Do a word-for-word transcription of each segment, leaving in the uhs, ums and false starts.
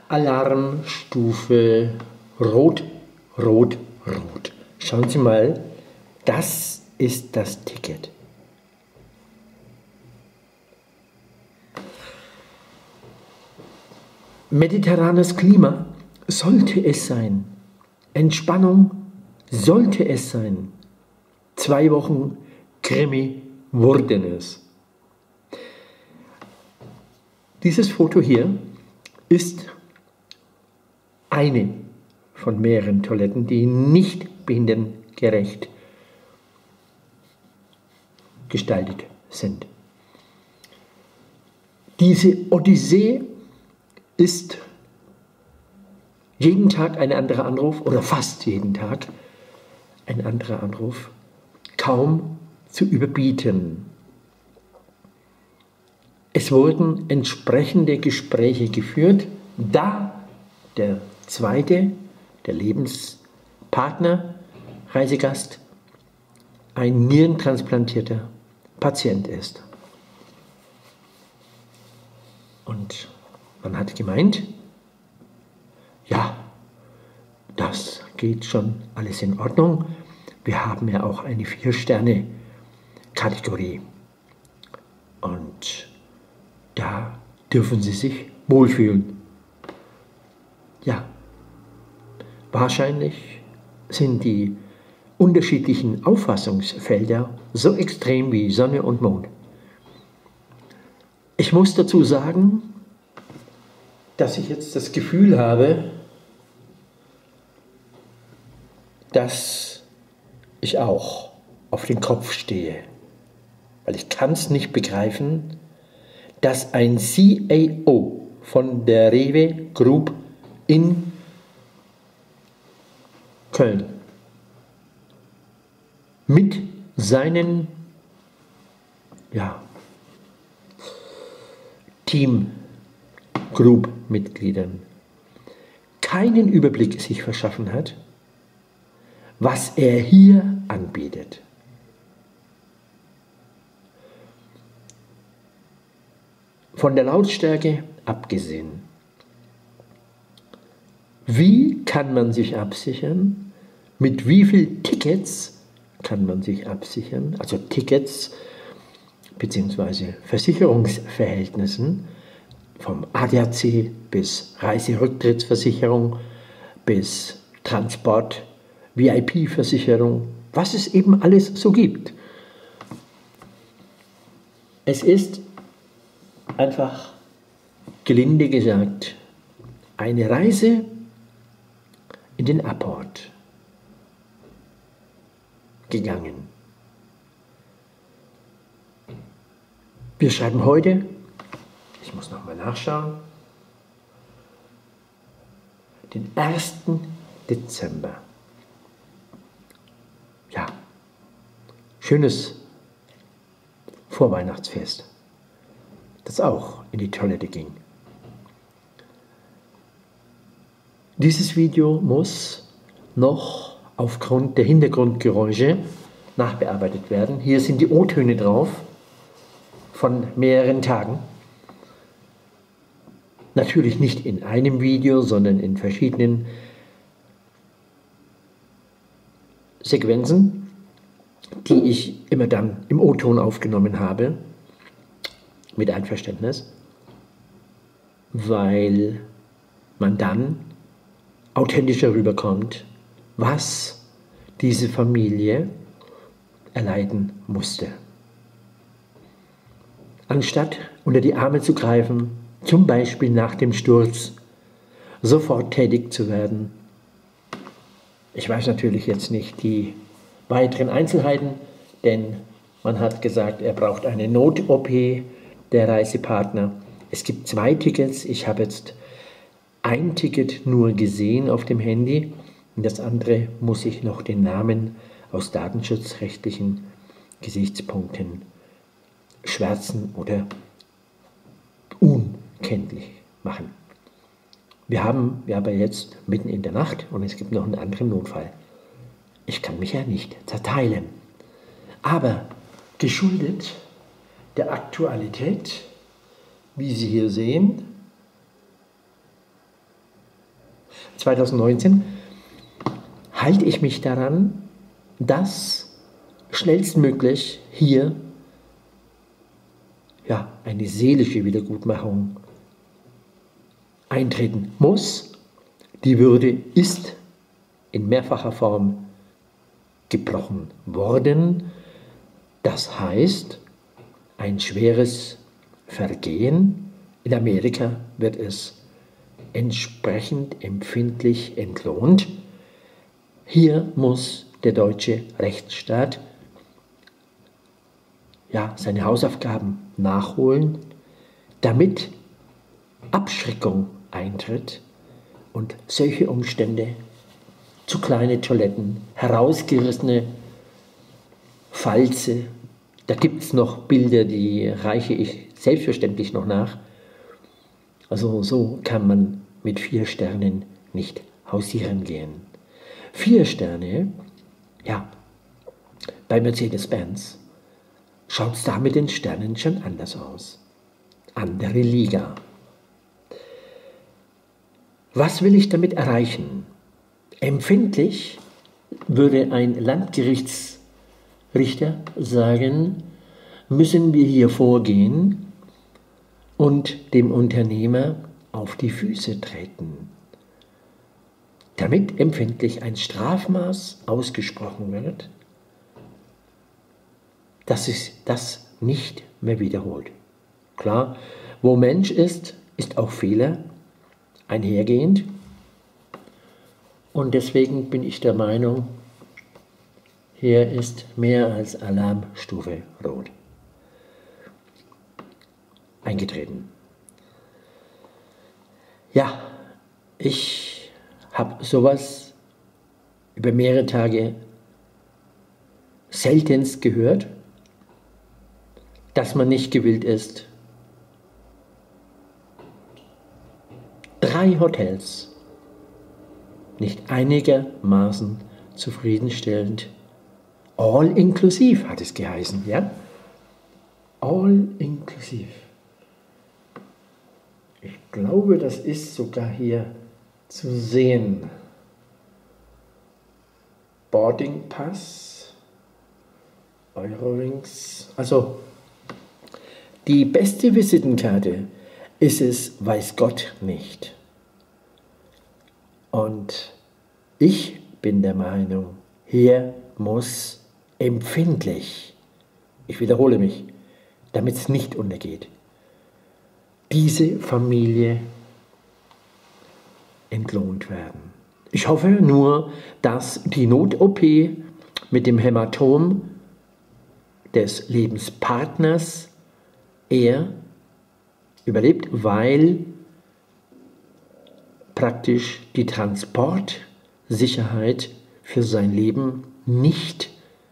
Alarmstufe Rot, Rot, Rot. Schauen Sie mal, das ist das Ticket. Mediterranes Klima sollte es sein. Entspannung sollte es sein. Zwei Wochen Krimi wurden es. Dieses Foto hier ist eine von mehreren Toiletten, die nicht behindertengerecht gestaltet sind. Diese Odyssee ist jeden Tag ein anderer Anruf oder fast jeden Tag ein anderer Anruf, kaum zu überbieten. Es wurden entsprechende Gespräche geführt, da der zweite, der Lebenspartner, Reisegast, ein nierentransplantierter Patient ist. Und man hat gemeint, ja, das geht schon alles in Ordnung. Wir haben ja auch eine Vier-Sterne-Kategorie. Und da dürfen Sie sich wohlfühlen. Ja, wahrscheinlich sind die unterschiedlichen Auffassungsfelder so extrem wie Sonne und Mond. Ich muss dazu sagen, dass ich jetzt das Gefühl habe, dass ich auch auf den Kopf stehe. Weil ich kann es nicht begreifen, dass ein C E O von der Rewe Group in Köln mit seinen ja, Team Group-Mitgliedern keinen Überblick sich verschaffen hat, was er hier anbietet. Von der Lautstärke abgesehen. Wie kann man sich absichern? Mit wie vielen Tickets kann man sich absichern? Also Tickets bzw. Versicherungsverhältnissen vom A D A C bis Reiserücktrittsversicherung bis Transport, V I P-Versicherung, was es eben alles so gibt. Es ist einfach, gelinde gesagt, eine Reise in den Apport gegangen. Wir schreiben heute, ich muss nochmal nachschauen, den ersten Dezember. Ja, schönes Vorweihnachtsfest, das auch in die Toilette ging. Dieses Video muss noch aufgrund der Hintergrundgeräusche nachbearbeitet werden. Hier sind die O-Töne drauf von mehreren Tagen. Natürlich nicht in einem Video, sondern in verschiedenen Sequenzen, die ich immer dann im O-Ton aufgenommen habe, mit Einverständnis, weil man dann authentischer rüberkommt, was diese Familie erleiden musste. Anstatt unter die Arme zu greifen, zum Beispiel nach dem Sturz, sofort tätig zu werden. Ich weiß natürlich jetzt nicht die weiteren Einzelheiten, denn man hat gesagt, er braucht eine Not-O P, der Reisepartner. Es gibt zwei Tickets, ich habe jetzt ein Ticket nur gesehen auf dem Handy und das andere muss ich noch den Namen aus datenschutzrechtlichen Gesichtspunkten schwärzen oder unkenntlich machen. Wir haben ja aber jetzt mitten in der Nacht und es gibt noch einen anderen Notfall. Ich kann mich ja nicht zerteilen. Aber geschuldet der Aktualität, wie Sie hier sehen, zweitausendneunzehn, halte ich mich daran, dass schnellstmöglich hier ja, eine seelische Wiedergutmachung eintreten muss. Die Würde ist in mehrfacher Form gebrochen worden. Das heißt, ein schweres Vergehen. In Amerika wird es entsprechend empfindlich entlohnt. Hier muss der deutsche Rechtsstaat ja, seine Hausaufgaben nachholen, damit Abschreckung eintritt und solche Umstände, zu kleine Toiletten, herausgerissene Falze, da gibt es noch Bilder, die reiche ich selbstverständlich noch nach. Also so kann man mit vier Sternen nicht hausieren gehen. Vier Sterne, ja, bei Mercedes-Benz schaut es da mit den Sternen schon anders aus. Andere Liga. Was will ich damit erreichen? Empfindlich würde ein Landgerichtsrichter sagen, müssen wir hier vorgehen und dem Unternehmer auf die Füße treten, damit empfindlich ein Strafmaß ausgesprochen wird, dass sich das nicht mehr wiederholt. Klar, wo Mensch ist, ist auch Fehler einhergehend. Und deswegen bin ich der Meinung, hier ist mehr als Alarmstufe Rot eingetreten. Ja, ich habe sowas über mehrere Tage seltenst gehört, dass man nicht gewillt ist, drei Hotels nicht einigermaßen zufriedenstellend, all inklusiv hat es geheißen, ja? All inklusiv. Ich glaube, das ist sogar hier zu sehen. Boarding Pass, Eurowings, also die beste Visitenkarte ist es, weiß Gott nicht. Und ich bin der Meinung, hier muss empfindlich, ich wiederhole mich, damit es nicht untergeht, diese Familie entlohnt werden. Ich hoffe nur, dass die Not-O P mit dem Hämatom des Lebenspartners er überlebt, weil praktisch die Transportsicherheit für sein Leben nicht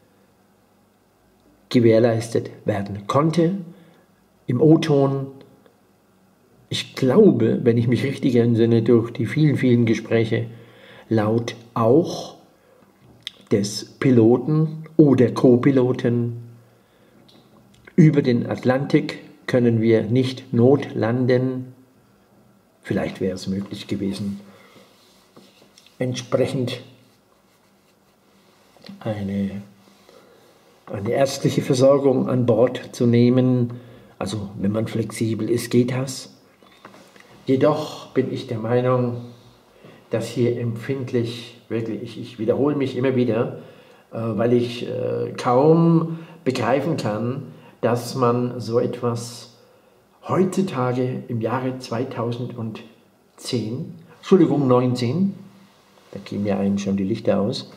gewährleistet werden konnte. Im O-Ton, ich glaube, wenn ich mich richtig entsinne, durch die vielen, vielen Gespräche, laut auch des Piloten oder Co-Piloten, über den Atlantik können wir nicht notlanden. Vielleicht wäre es möglich gewesen, entsprechend eine, eine ärztliche Versorgung an Bord zu nehmen. Also wenn man flexibel ist, geht das. Jedoch bin ich der Meinung, dass hier empfindlich, wirklich, ich, ich wiederhole mich immer wieder, äh, weil ich äh, kaum begreifen kann, dass man so etwas heutzutage im Jahre zweitausendzehn, Entschuldigung, neunzehn, da gehen ja einem schon die Lichter aus,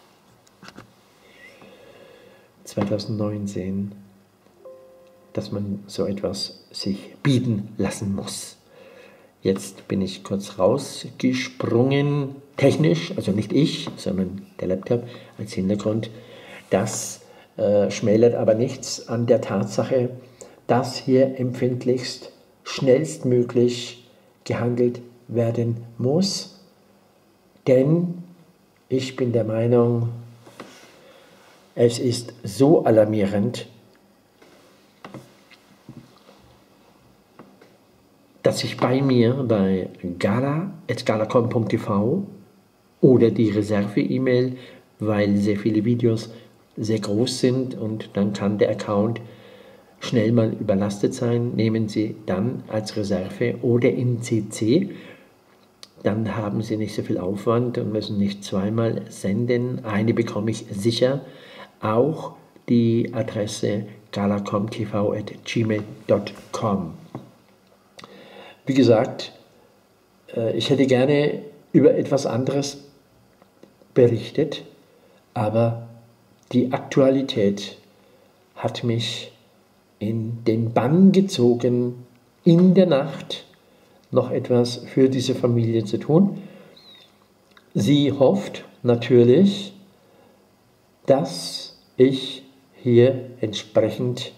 zweitausendneunzehn, dass man so etwas sich bieten lassen muss. Jetzt bin ich kurz rausgesprungen, technisch, also nicht ich, sondern der Laptop als Hintergrund. Das äh, schmälert aber nichts an der Tatsache, dass hier empfindlichst schnellstmöglich gehandelt werden muss. Denn ich bin der Meinung, es ist so alarmierend, dass sich bei mir bei gala at galacom punkt t v oder die Reserve-E-Mail, weil sehr viele Videos sehr groß sind und dann kann der Account schnell mal überlastet sein, nehmen Sie dann als Reserve oder in C C. Dann haben Sie nicht so viel Aufwand und müssen nicht zweimal senden. Eine bekomme ich sicher. Auch die Adresse galacom t v at gmail punkt com. Wie gesagt, ich hätte gerne über etwas anderes berichtet, aber die Aktualität hat mich in den Bann gezogen, in der Nacht noch etwas für diese Familie zu tun. Sie hofft natürlich, dass ich hier entsprechend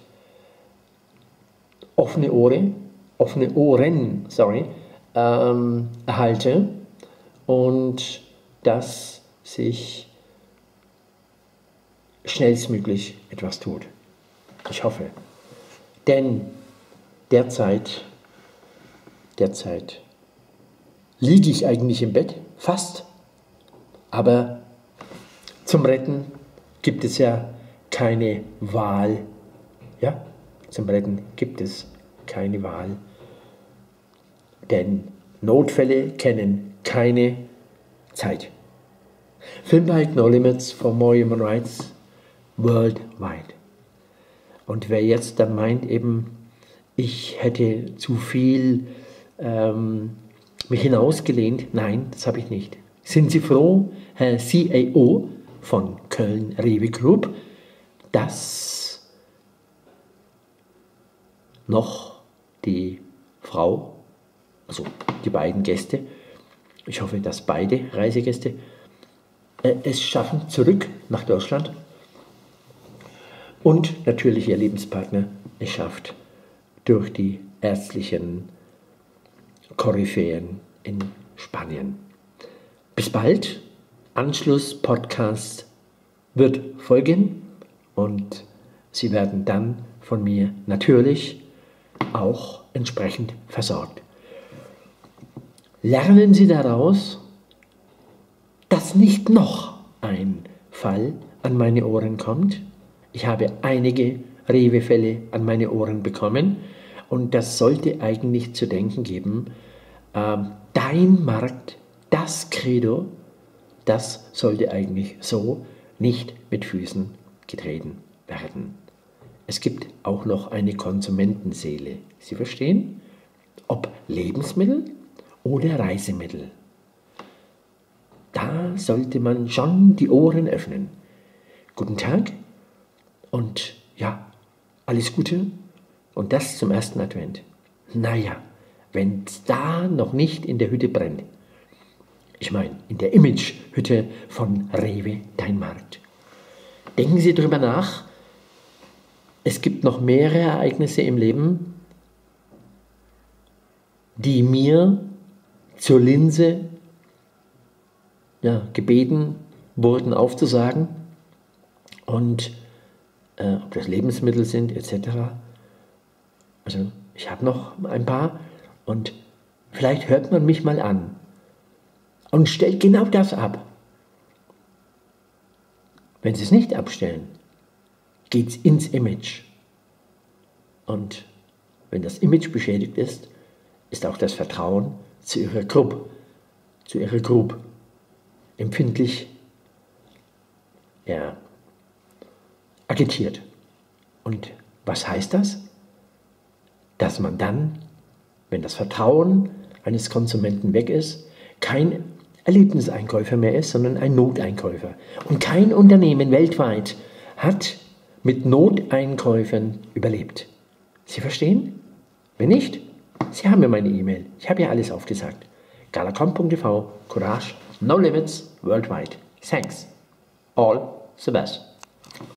offene Ohren, offene Ohren, sorry, ähm, erhalte und dass sich schnellstmöglich etwas tut. Ich hoffe. Denn derzeit, derzeit liege ich eigentlich im Bett, fast, aber zum Retten gibt es ja keine Wahl. Ja, zum Retten gibt es keine Wahl. Denn Notfälle kennen keine Zeit. Filmbike No Limits for More Human Rights Worldwide. Und wer jetzt dann meint eben, ich hätte zu viel ähm, mich hinausgelehnt, nein, das habe ich nicht. Sind Sie froh, Herr C A O von Köln Rewe Group, dass noch die Frau, also die beiden Gäste, ich hoffe, dass beide Reisegäste äh, es schaffen, zurück nach Deutschland und natürlich ihr Lebenspartner es schafft, durch die ärztlichen Koryphäen in Spanien. Bis bald. Anschluss-Podcast wird folgen und Sie werden dann von mir natürlich auch entsprechend versorgt. Lernen Sie daraus, dass nicht noch ein Fall an meine Ohren kommt. Ich habe einige Rewe-Fälle an meine Ohren bekommen und das sollte eigentlich zu denken geben. Ähm, dein Markt, das Credo, das sollte eigentlich so nicht mit Füßen getreten werden. Es gibt auch noch eine Konsumentenseele. Sie verstehen? Ob Lebensmittel oder Reisemittel. Da sollte man schon die Ohren öffnen. Guten Tag und ja, alles Gute und das zum ersten Advent. Naja, wenn es da noch nicht in der Hütte brennt. Ich meine, in der Imagehütte von Rewe, dein Markt. Denken Sie darüber nach. Es gibt noch mehrere Ereignisse im Leben, die mir zur Linse ja, gebeten wurden aufzusagen. Und äh, ob das Lebensmittel sind et cetera. Also ich habe noch ein paar und vielleicht hört man mich mal an und stellt genau das ab. Wenn Sie es nicht abstellen, geht es ins Image. Und wenn das Image beschädigt ist, ist auch das Vertrauen zu Ihrer Gruppe, zu Ihrer Group empfindlich ja, agitiert. Und was heißt das? Dass man dann, wenn das Vertrauen eines Konsumenten weg ist, kein Erlebniseinkäufer mehr ist, sondern ein Noteinkäufer. Und kein Unternehmen weltweit hat mit Noteinkäufern überlebt. Sie verstehen? Wenn nicht, Sie haben ja meine E-Mail. Ich habe ja alles aufgesagt. galacom punkt t v, Courage, No Limits, Worldwide. Thanks. All the best.